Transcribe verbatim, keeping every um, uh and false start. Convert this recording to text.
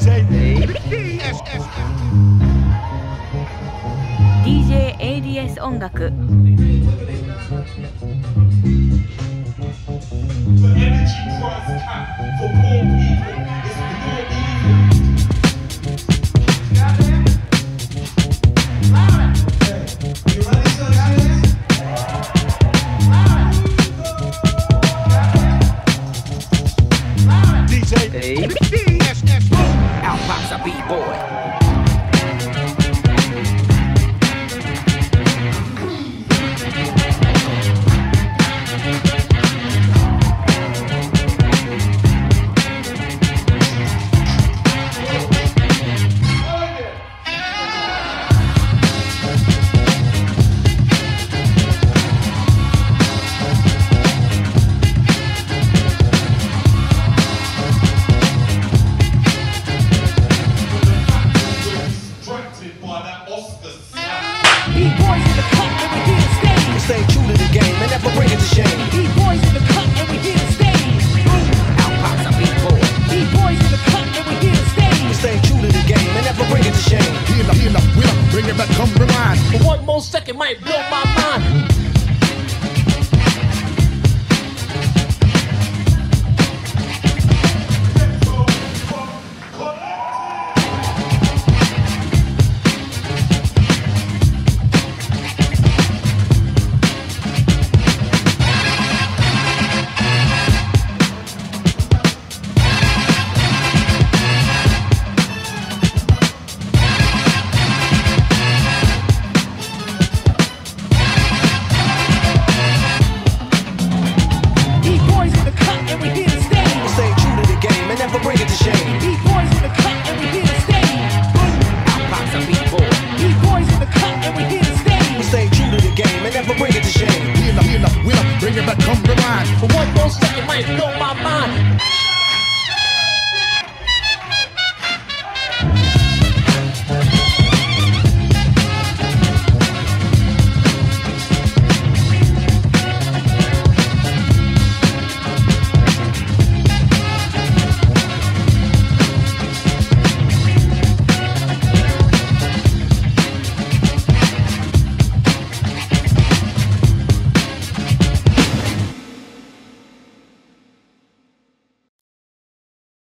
J ディージェー エーディーエス 音楽。 Out pops a B-boy. Second might blow my mind. Bring it back, come rewind. For one more second, might blow my mind.